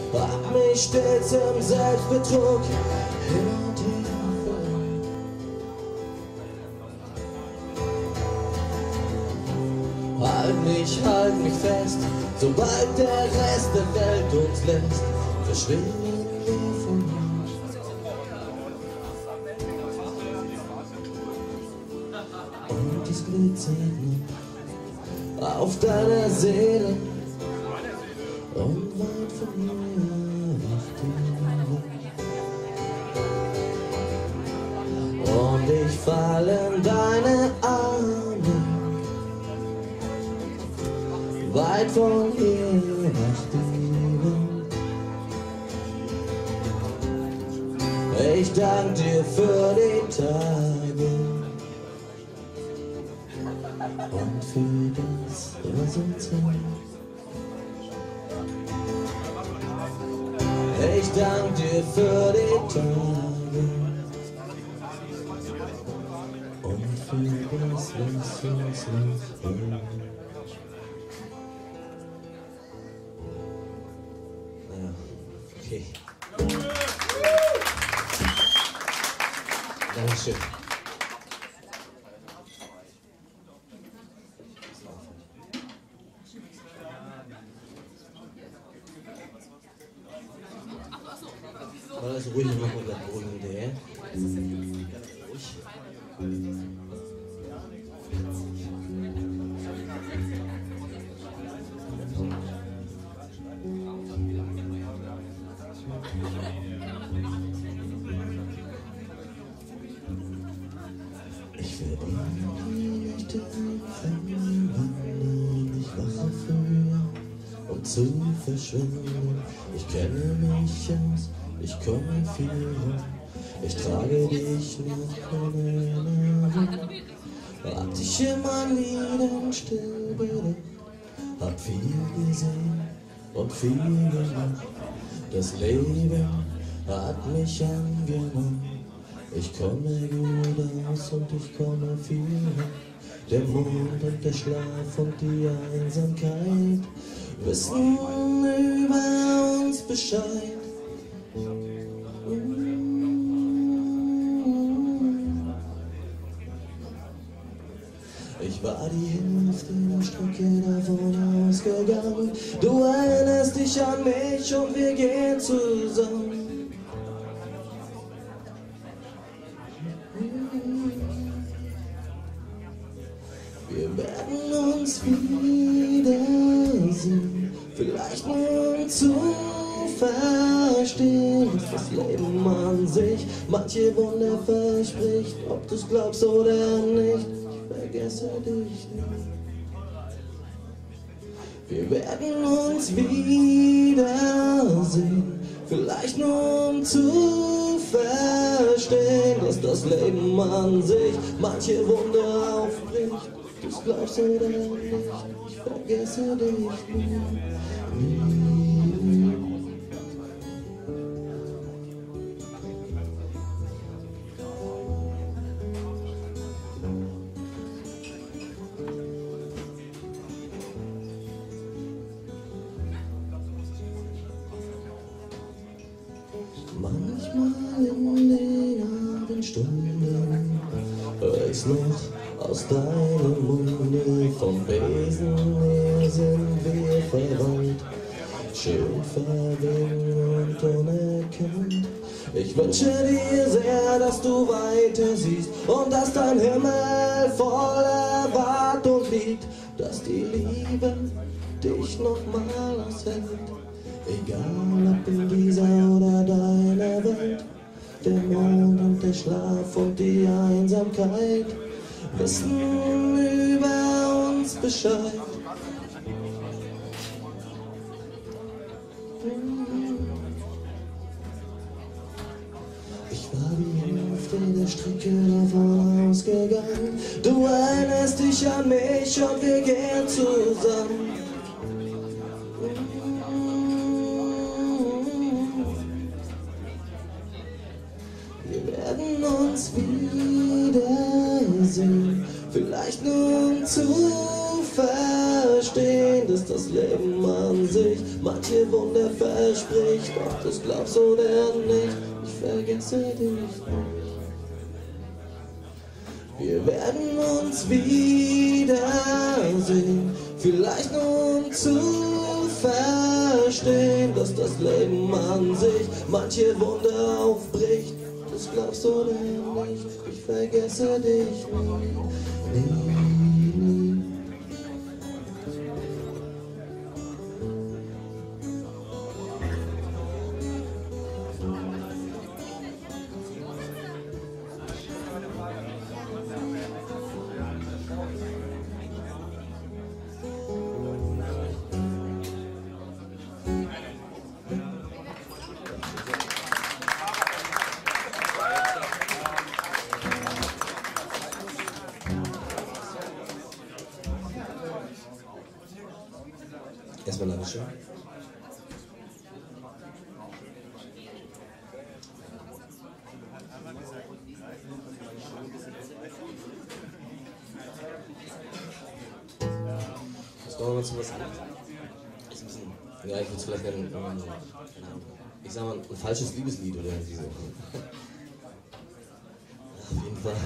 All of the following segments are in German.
hab mich stets im Selbstbetrug hin und her verloren. Halt mich fest, sobald der Rest der Welt uns lässt, verschwinden wir von mir. Und es glitzert noch auf deiner Seele, und weit von mir wacht die Welt. Und ich fall in deine Arme, weit von hier wacht die Welt. Ich dank dir für die Tage und für das, was uns hält. Ich dank dir für die Tage und für das, was uns noch hält. Okay. Dankeschön. War das ruhig noch unter Boden der? Ruhig. Ich werde nicht verwandeln, ich wache früher, um zu verschwinden. Ich kenne mich aus, ich komme viel rum, ich trage dich noch in Erinnerung. Hab dich in meinem Leben still bedacht, hab viel gesehen und viel gemacht. Das Leben hat mich angenommen. Ich komme gut aus und ich komme viel hin. Der Mond und der Schlaf und die Einsamkeit wissen über uns Bescheid. Ich war die Hälfte der Strecke davon ausgegangen. Du erinnerst dich an mich und wir gehen zusammen. Wir werden uns wiedersehen, vielleicht nur um zu verstehen, dass das Leben an sich manche Wunder verspricht. Ob du's glaubst oder nicht, ich vergesse dich nicht. Wir werden uns wiedersehen, vielleicht nur um zu verstehen, dass das Leben an sich manche Wunder aufbricht. Du's glaubst oder nicht, ich vergesse dich nie. Manchmal in den Abendstunden hör ich's noch aus deinem Munde. Vom Wesen her sind wir verwandt, schön verwirrend und unerkannt. Ich wünsche dir sehr, dass du weiter siehst und dass dein Himmel voller Erwartung liegt, dass die Liebe dich nochmal aushält. Egal ob in dieser oder deiner Welt, der Mond und der Schlaf und die Einsamkeit wissen über uns Bescheid. Ich war die Hälfte der Strecke davon ausgegangen. Du erinnerst dich an mich und wir gehen zusammen. Wir werden uns wiedersehen, vielleicht nur um zu verstehen, dass dass das Leben an sich manche Wunder verspricht. Ob du's glaubst oder nicht, ich vergesse dich nicht. Wir werden uns wiedersehen, vielleicht nur um zu verstehen, dass das Leben an sich manche Wunder aufbricht. Das glaubst du oder nicht, ich vergesse dich nie, nie. Erstmal Dankeschön. Was brauchen wir uns was an? Ist ein bisschen. Ja, ich würde es vielleicht gerne. Ich sag mal, ein falsches Liebeslied oder irgendwie so. Auf jeden Fall.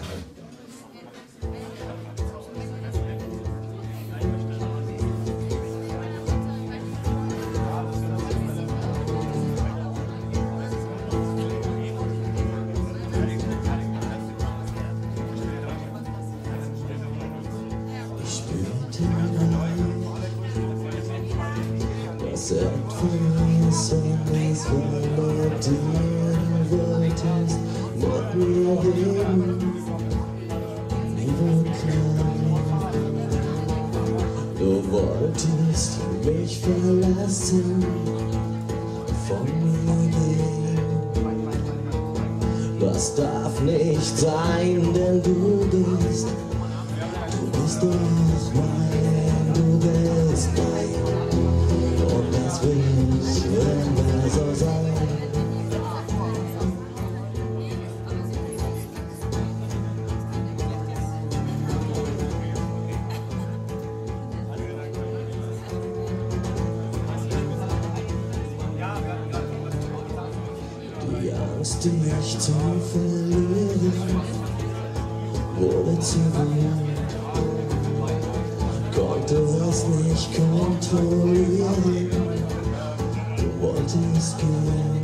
Das etwas anderes, weil du wolltest mit mir reden, mir war klar, du wolltest mich verlassen, von mir gehen. Das darf nicht sein, denn du bist doch mein, du bist mein. Und das will ich immer so sein. Die Angst, dich zu verlieren, wurde zu groß. Konnte es nicht kontrollieren, du wolltest gehen.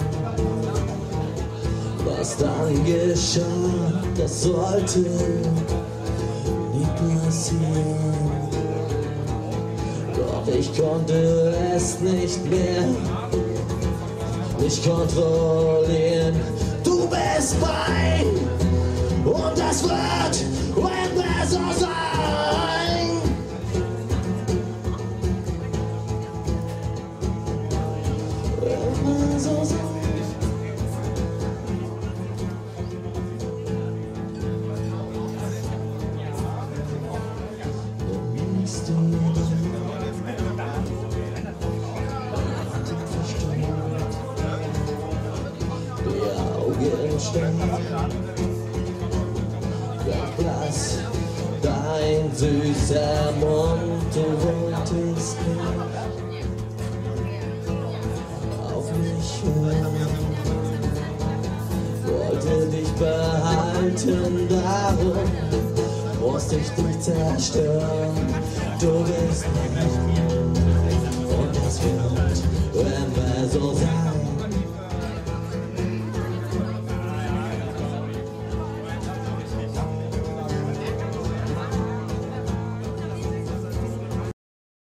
Was dann geschah, das sollte nie passieren. Doch ich konnte es nicht mehr, nicht kontrollieren. Du bist mein und das wird immer so sein. Ganz blass, dein süßer Mund, du wolltest nicht auf mich hören, wollte dich behalten, darum musste ich dich zerstören. Du bist nicht und das wird immer so sein.